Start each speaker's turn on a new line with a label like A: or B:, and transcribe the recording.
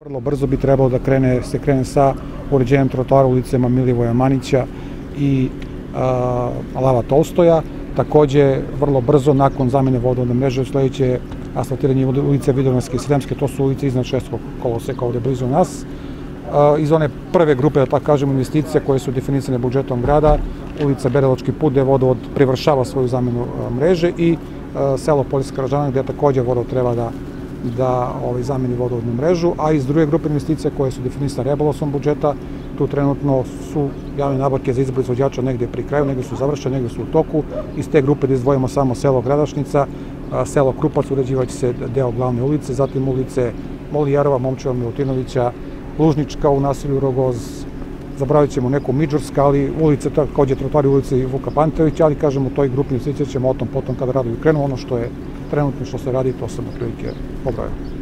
A: Vrlo brzo bi trebalo da se krene sa uređenjem trotoara ulicama Milivoja Manića i Lava Tolstoja. Takođe, vrlo brzo, nakon zamene vodovodne mreže, sledeće asfaltiranje ulice Vidovdanske i Sremske, to su ulice iznad Šestog koloseka ovde blizu nas. Iz one prve grupe, da tako kažemo, investicija koje su definisane budžetom grada, ulica Bereločki put, gde vodovod privršava svoju zamenu mreže, i selo Poljska Ražana, gde takođe vodovod treba da zameni vodovodnu mrežu, a iz druge grupe investicija koje su definisane rebalansom budžeta, tu trenutno su javne nabavke za izbor izvođača negde pri kraju, negde su završene, negde su u toku. Iz te grupe da izdvojimo samo selo Gradašnica, selo Krupac, uređivaće se deo glavne ulice, zatim ulice Molijarova, Momčeva, Milutinovića, Lužnička u naselju Rogoz, zaboravit ćemo neku Midžurska, ali ulice, takođe trotoari ulice Vuka Pantovića, ali kažem, u toj grupi investicija ćemo o tom potom kada radovi krenu. Ono što je trenutno što se radi, to sam otprilike pobrojao.